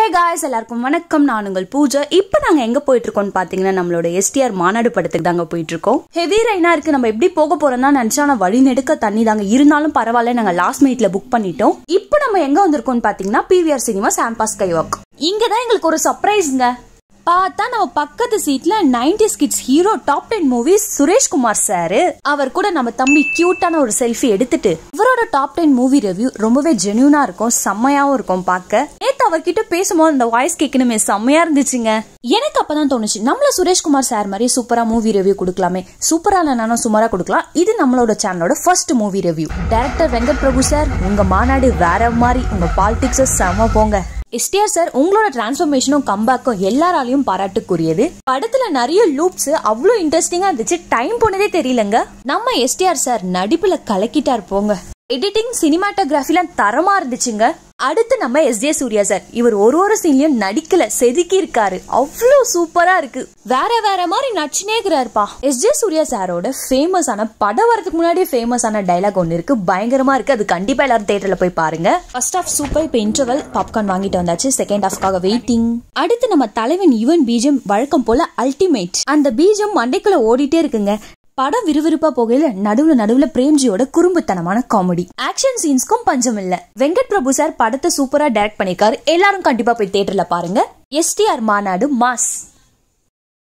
Hey guys, எல்லாருக்கும் வணக்கம். நான் உங்கள் பூஜா. இப்போ நாங்க எங்க போயிட்டு இருக்கோம்னு பாத்தீங்கன்னா நம்மளோட STR மாநாடு படத்துக்கு தாங்க போயிட்டு இருக்கோம். ஹெவி ரெயினா இருக்கு. நம்ம எப்படி போக போறோம்னா நினைச்சா நான் வழி நெடுக்க தண்ணி தாங்க. இருந்தாலும் பரவாயில்ல, நாங்க லாஸ்ட் மினிட்ல புக் பண்ணிட்டோம். இப்போ நம்ம எங்க வந்திருக்கோம்னு பாத்தீங்கன்னா PVR சினிமா சாம்பாஸ் ஸ்கைவாக். இங்க தான் எங்களுக்கு ஒரு சர்ப்ரைஸ்ங்க. பார்த்தா நம்ம பக்கத்து சீட்ல 90s kids hero top 10 movies Sureshkumar sir. அவர் கூட நம்ம தம்பி கியூட்டான ஒரு செல்ஃபி எடுத்துட்டு இவரோட டாப் 10 மூவி ரிவ்யூ ரொம்பவே ஜென்யூனா இருக்கும், செம்மையாவும் இருக்கும் பார்க்க. நேத்து அவர்கிட்ட பேசும்போது அந்த வாய்ஸ் கேட்கணுமே செம்மையா இருந்துச்சுங்க. எனக்கு அப்பதான் தோணுச்சு, நம்மள சுரேஷ்குமார் சார் மாதிரி சூப்பரா மூவி ரிவ்யூ கொடுக்கலாமே. சூப்பரா இல்லைனாலும் சுமாரா கொடுக்கலாம். இது நம்மளோட சேனலோட first movie review. Director Venkat Prabhu sir, உங்க மாநாடு வேற மாதிரி, உங்க பாலிடிக்ஸ் செம போங்க. STR சார், உங்களோட டிரான்ஸ்ஃபர்மேஷனும் கம்பேக்கும் எல்லாராலையும் பாராட்டுக்குரியது. படத்துல நிறைய லூப்ஸ் அவ்வளோ இன்ட்ரெஸ்டிங்கா இருந்துச்சு. டைம் போனதே தெரியலங்க. நம்ம STR சார் நடிப்புல கலக்கிட்டார் போங்க. எடிட்டிங், சினிமாட்டோகிராஃபிலாம் தரமா இருந்துச்சுங்க. அடுத்து நம்ம Surya சார், இவர் ஒரு சீன்லயும் நடிக்கல, செதுக்கி இருக்காரு. அவ்வளோ சூப்பரா இருக்கு. வேற மாதிரி நடிச்சுனேகிறாருப்பா. Surya சாரோட ஃபேமஸான படம் வரதுக்கு முன்னாடியே ஃபேமஸான டைலாக் ஒன்னு இருக்கு, பயங்கரமா இருக்கு. அது கண்டிப்பா எல்லாரும் தியேட்டர்ல போய் பாருங்க. First half super. இப்ப இன்டர்வல் பாப்கார்ன் வாங்கிட்டு வந்தாச்சு. செகண்ட் ஹாஃப்காக வெயிட்டிங். அடுத்து நம்ம தலைவன் யுவன் பீஜம் வழக்கம் போல அல்டிமேட். அந்த பீஜம் மண்டைக்குள்ள ஓடிட்டே இருக்குங்க. படம் விறுவிறுப்பா போகையில நடுவுல பிரேம்ஜியோட குறும்புத்தனமான காமெடி, ஆக்ஷன் சீன்ஸ்க்கும் பஞ்சம் இல்ல. வெங்கட் பிரபு சார் படத்தை சூப்பரா டைரக்ட் பண்ணிருக்காரு. எல்லாரும் கண்டிப்பா போய் தியேட்டர்ல பாருங்க. STR மாநாடு மாஸ்.